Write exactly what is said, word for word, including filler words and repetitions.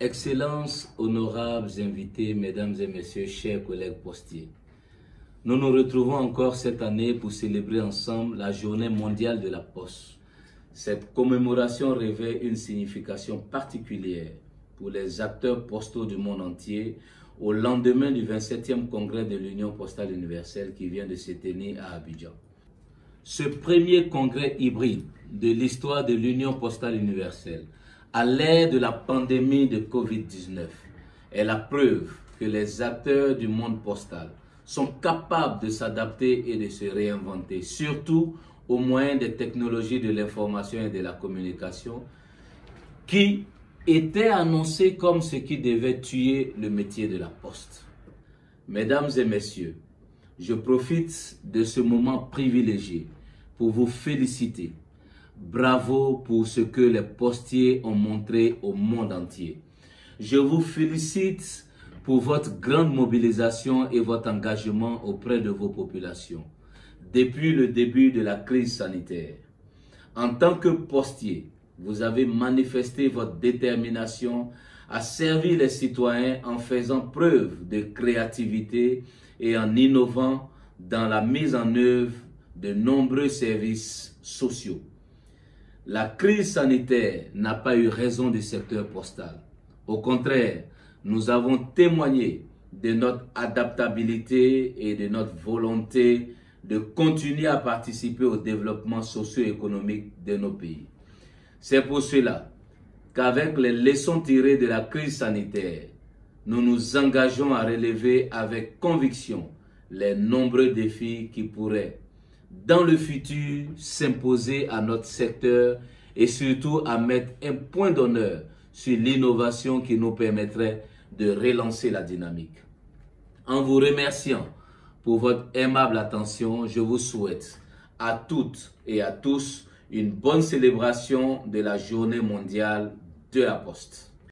Excellences, honorables invités, mesdames et messieurs, chers collègues postiers. Nous nous retrouvons encore cette année pour célébrer ensemble la Journée mondiale de la Poste. Cette commémoration revêt une signification particulière pour les acteurs postaux du monde entier au lendemain du vingt-septième congrès de l'Union postale universelle qui vient de se tenir à Abidjan. Ce premier congrès hybride de l'histoire de l'Union postale universelle à l'ère de la pandémie de Covid dix-neuf est la preuve que les acteurs du monde postal sont capables de s'adapter et de se réinventer, surtout au moyen des technologies de l'information et de la communication qui étaient annoncées comme ce qui devait tuer le métier de la poste. Mesdames et messieurs, je profite de ce moment privilégié pour vous féliciter. Bravo pour ce que les postiers ont montré au monde entier. Je vous félicite pour votre grande mobilisation et votre engagement auprès de vos populations depuis le début de la crise sanitaire. En tant que postier, vous avez manifesté votre détermination à servir les citoyens en faisant preuve de créativité et en innovant dans la mise en œuvre de nombreux services sociaux. La crise sanitaire n'a pas eu raison du secteur postal. Au contraire, nous avons témoigné de notre adaptabilité et de notre volonté de continuer à participer au développement socio-économique de nos pays. C'est pour cela qu'avec les leçons tirées de la crise sanitaire, nous nous engageons à relever avec conviction les nombreux défis qui pourraient dans le futur s'imposer à notre secteur et surtout à mettre un point d'honneur sur l'innovation qui nous permettrait de relancer la dynamique. En vous remerciant pour votre aimable attention, je vous souhaite à toutes et à tous une bonne célébration de la Journée mondiale de la Poste.